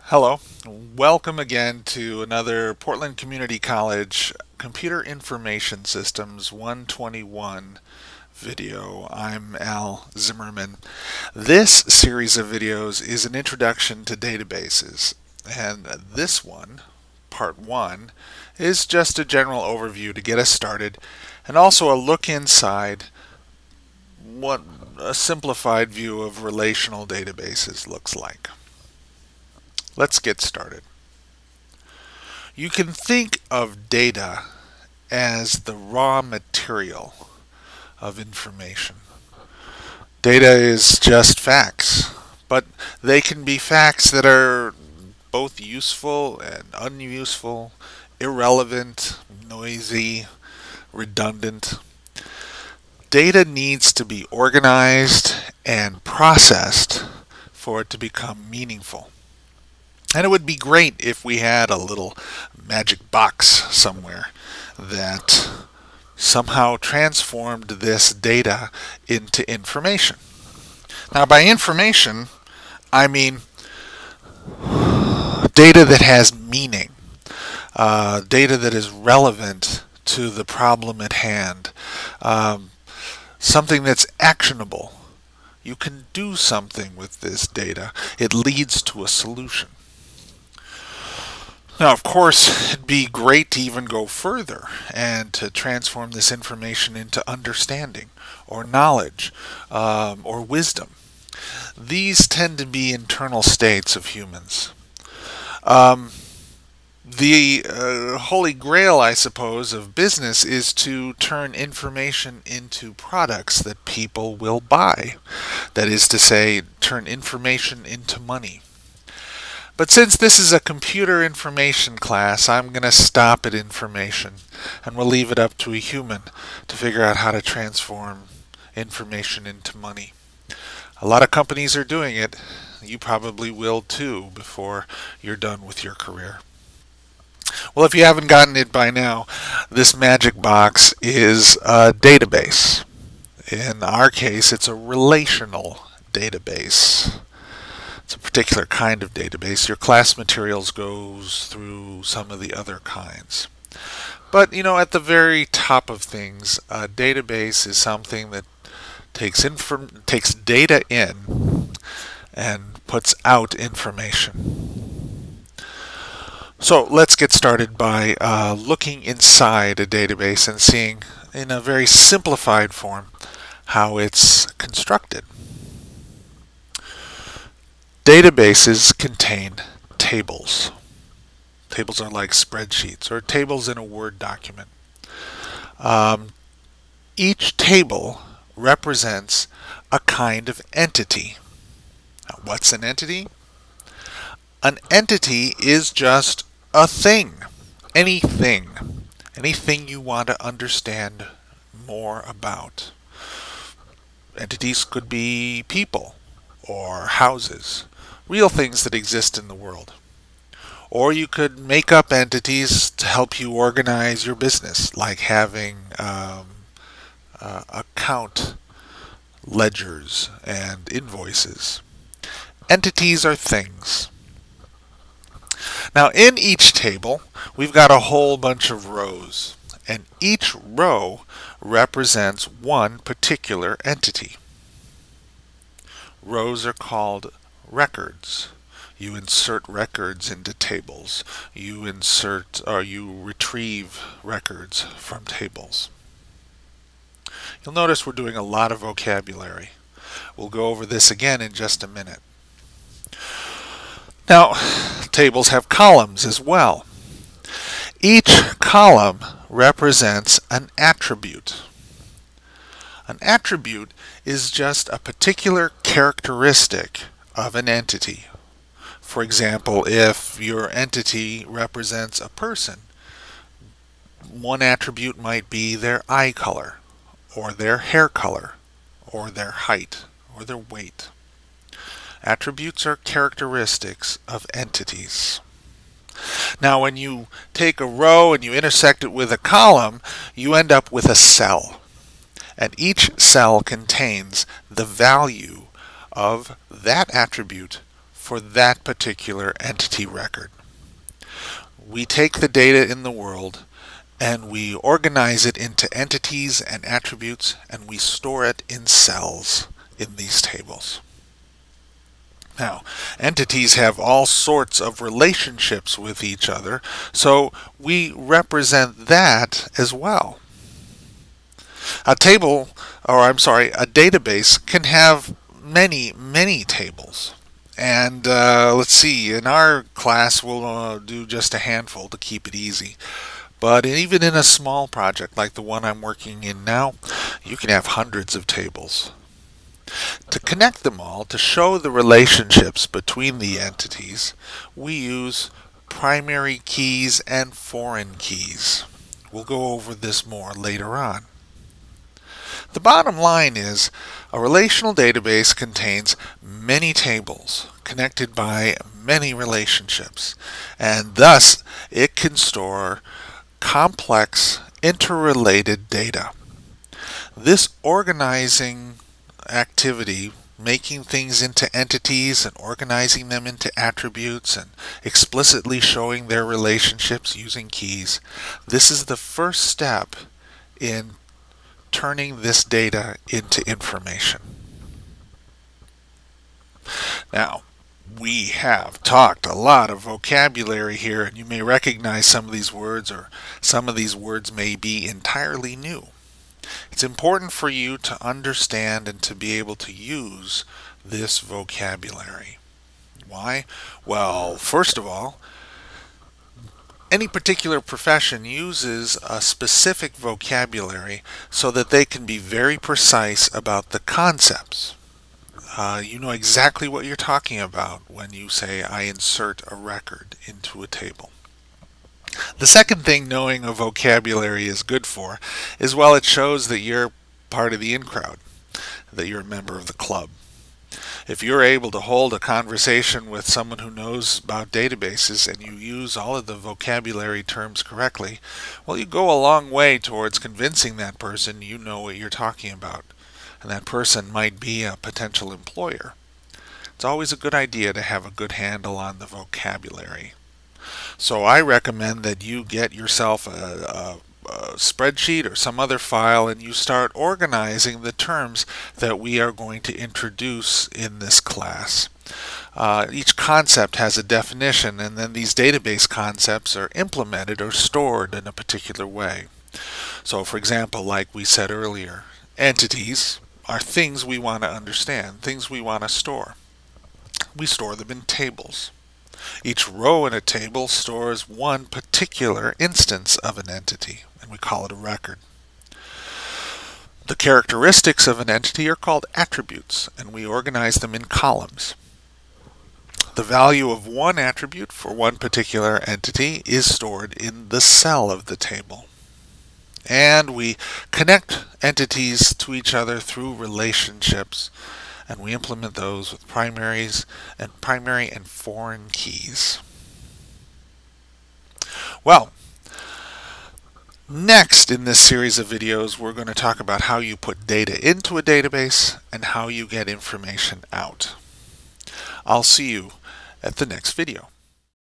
Hello, welcome again to another Portland Community College Computer Information Systems 121 video. I'm Al Zimmerman. This series of videos is an introduction to databases, and this one, part 1, is just a general overview to get us started and also a look inside what a simplified view of relational databases looks like. Let's get started. You can think of data as the raw material of information. Data is just facts, but they can be facts that are both useful and unuseful, irrelevant, noisy, redundant. Data needs to be organized and processed for it to become meaningful. And it would be great if we had a little magic box somewhere that somehow transformed this data into information. Now, by information, I mean data that has meaning, data that is relevant to the problem at hand, something that's actionable. You can do something with this data. It leads to a solution. Now, of course, it'd be great to even go further and to transform this information into understanding or knowledge or wisdom. These tend to be internal states of humans. The holy grail, I suppose, of business is to turn information into products that people will buy. That is to say, turn information into money. But since this is a computer information class, I'm going to stop at information, and we'll leave it up to a human to figure out how to transform information into money. A lot of companies are doing it. You probably will too before you're done with your career. Well, if you haven't gotten it by now, this magic box is a database. In our case, it's a relational database. It's a particular kind of database. Your class materials goes through some of the other kinds. But, you know, at the very top of things, a database is something that takes data in and puts out information. So let's get started by looking inside a database and seeing in a very simplified form how it's constructed. Databases contain tables. Tables are like spreadsheets or tables in a Word document. Each table represents a kind of entity. Now, what's an entity? An entity is just a thing. Anything you want to understand more about. Entities could be people or houses, real things that exist in the world. Or you could make up entities to help you organize your business, like having account ledgers and invoices. Entities are things. Now, in each table, we've got a whole bunch of rows, and each row represents one particular entity. Rows are called records. You insert records into tables. You retrieve records from tables. You'll notice we're doing a lot of vocabulary. We'll go over this again in just a minute. Now, tables have columns as well. Each column represents an attribute. An attribute is just a particular characteristic of an entity. For example, if your entity represents a person, one attribute might be their eye color, or their hair color, or their height, or their weight. Attributes are characteristics of entities. Now, when you take a row and you intersect it with a column, you end up with a cell. And each cell contains the value of that attribute for that particular entity record. We take the data in the world and we organize it into entities and attributes, and we store it in cells in these tables. Now, entities have all sorts of relationships with each other, so we represent that as well. A database can have many tables. And let's see, in our class we'll do just a handful to keep it easy. But even in a small project like the one I'm working in now, you can have hundreds of tables. To connect them all, to show the relationships between the entities, we use primary keys and foreign keys. We'll go over this more later on. The bottom line is a relational database contains many tables connected by many relationships, and thus it can store complex interrelated data. This organizing activity, making things into entities and organizing them into attributes and explicitly showing their relationships using keys, this is the first step in turning this data into information. Now, we have talked a lot of vocabulary here, and you may recognize some of these words, or some of these words may be entirely new. It's important for you to understand and to be able to use this vocabulary. Why? Well, first of all, any particular profession uses a specific vocabulary so that they can be very precise about the concepts. You know exactly what you're talking about when you say, I insert a record into a table. The second thing knowing a vocabulary is good for is, well, it shows that you're part of the in crowd, that you're a member of the club. If you're able to hold a conversation with someone who knows about databases and you use all of the vocabulary terms correctly, well, you go a long way towards convincing that person you know what you're talking about. And that person might be a potential employer. It's always a good idea to have a good handle on the vocabulary. So I recommend that you get yourself a spreadsheet or some other file and you start organizing the terms that we are going to introduce in this class. Each concept has a definition, and then these database concepts are implemented or stored in a particular way. So for example, like we said earlier, entities are things we want to understand, things we want to store. We store them in tables. Each row in a table stores one particular instance of an entity, and we call it a record. The characteristics of an entity are called attributes, and we organize them in columns. The value of one attribute for one particular entity is stored in the cell of the table. And we connect entities to each other through relationships, and we implement those with primary and foreign keys. Well, next in this series of videos we're going to talk about how you put data into a database and how you get information out. I'll see you at the next video.